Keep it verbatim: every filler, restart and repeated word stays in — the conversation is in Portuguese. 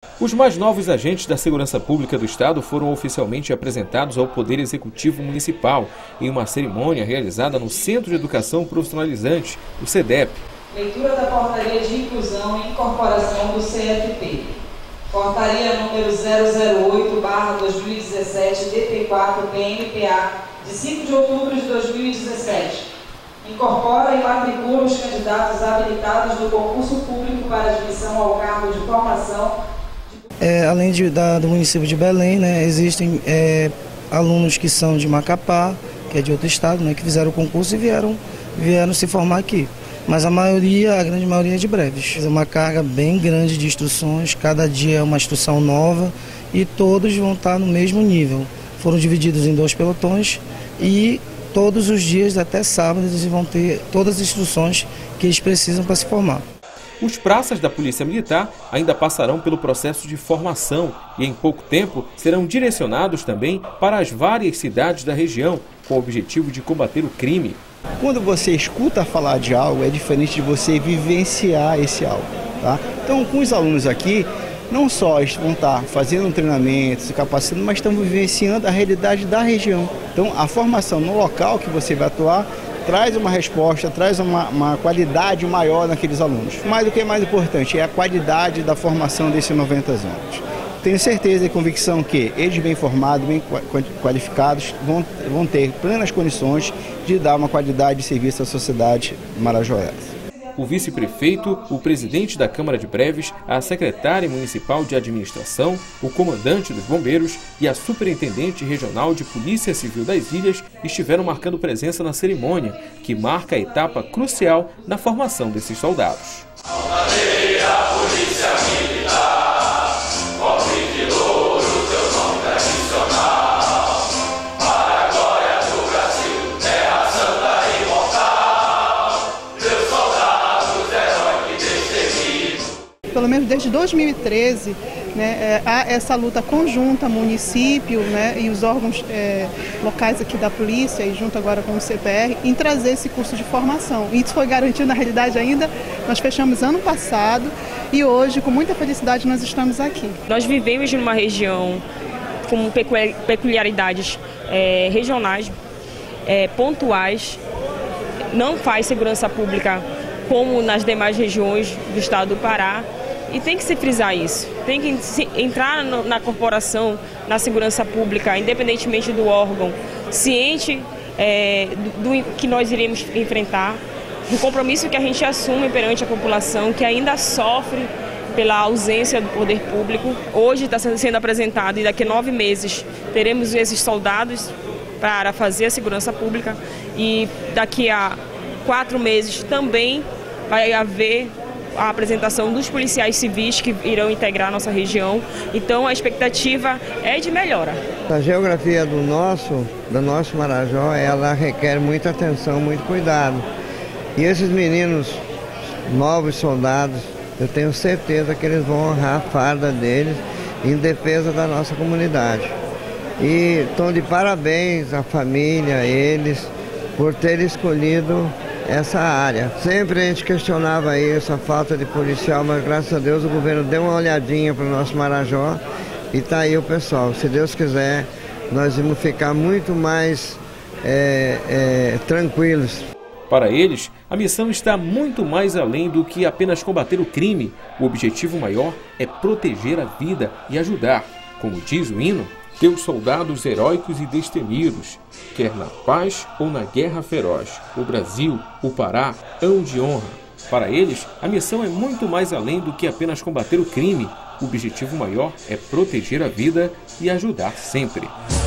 Os mais novos agentes da Segurança Pública do Estado foram oficialmente apresentados ao Poder Executivo Municipal em uma cerimônia realizada no Centro de Educação Profissionalizante, o CEDEP. Leitura da Portaria de Inclusão e Incorporação do C F P. Portaria número zero zero oito barra dois mil e dezessete, D P quatro P M P A, de cinco de outubro de dois mil e dezessete. Incorpora e matricula os candidatos habilitados do concurso público para admissão ao cargo de formação. É, além de, da, do município de Belém, né, existem é, alunos que são de Macapá, que é de outro estado, né, que fizeram o concurso e vieram, vieram se formar aqui. Mas a maioria, a grande maioria é de Breves. É uma carga bem grande de instruções, cada dia é uma instrução nova e todos vão estar no mesmo nível. Foram divididos em dois pelotões e todos os dias, até sábado, eles vão ter todas as instruções que eles precisam para se formar. Os praças da Polícia Militar ainda passarão pelo processo de formação e, em pouco tempo, serão direcionados também para as várias cidades da região, com o objetivo de combater o crime. Quando você escuta falar de algo, é diferente de você vivenciar esse algo, tá? Então, com os alunos aqui, não só eles vão estar fazendo um treinamento, se capacitando, mas estão vivenciando a realidade da região. Então, a formação no local que você vai atuar traz uma resposta, traz uma, uma qualidade maior naqueles alunos. Mas o que é mais importante é a qualidade da formação desses noventa anos. Tenho certeza e convicção que eles bem formados, bem qualificados, vão, vão ter plenas condições de dar uma qualidade de serviço à sociedade marajoense. O vice-prefeito, o presidente da Câmara de Breves, a secretária municipal de administração, o comandante dos bombeiros e a superintendente regional de Polícia Civil das Ilhas estiveram marcando presença na cerimônia, que marca a etapa crucial na formação desses soldados. Pelo menos desde dois mil e treze, né, há essa luta conjunta, município, né, e os órgãos é, locais aqui da polícia, e junto agora com o C P R, em trazer esse curso de formação. Isso foi garantido, na realidade, ainda, nós fechamos ano passado e hoje, com muita felicidade, nós estamos aqui. Nós vivemos numa região com peculiaridades é, regionais, é, pontuais, não faz segurança pública como nas demais regiões do estado do Pará. E tem que se frisar isso, tem que se entrar no, na corporação, na segurança pública, independentemente do órgão, ciente é, do, do que nós iremos enfrentar, do compromisso que a gente assume perante a população, que ainda sofre pela ausência do poder público. Hoje está sendo apresentado e daqui a nove meses teremos esses soldados para fazer a segurança pública e daqui a quatro meses também vai haver a apresentação dos policiais civis que irão integrar a nossa região. Então a expectativa é de melhora. A geografia do nosso, do nosso Marajó, ela requer muita atenção, muito cuidado. E esses meninos, novos soldados, eu tenho certeza que eles vão honrar a farda deles em defesa da nossa comunidade. E estão de parabéns à família, eles, por terem escolhido essa área. Sempre a gente questionava isso, a falta de policial, mas graças a Deus o governo deu uma olhadinha para o nosso Marajó e está aí o pessoal. Se Deus quiser, nós vamos ficar muito mais é, é, tranquilos. Para eles, a missão está muito mais além do que apenas combater o crime. O objetivo maior é proteger a vida e ajudar. Como diz o hino, teus soldados heróicos e destemidos, quer na paz ou na guerra feroz, o Brasil, o Pará, hão de honra. Para eles, a missão é muito mais além do que apenas combater o crime. O objetivo maior é proteger a vida e ajudar sempre.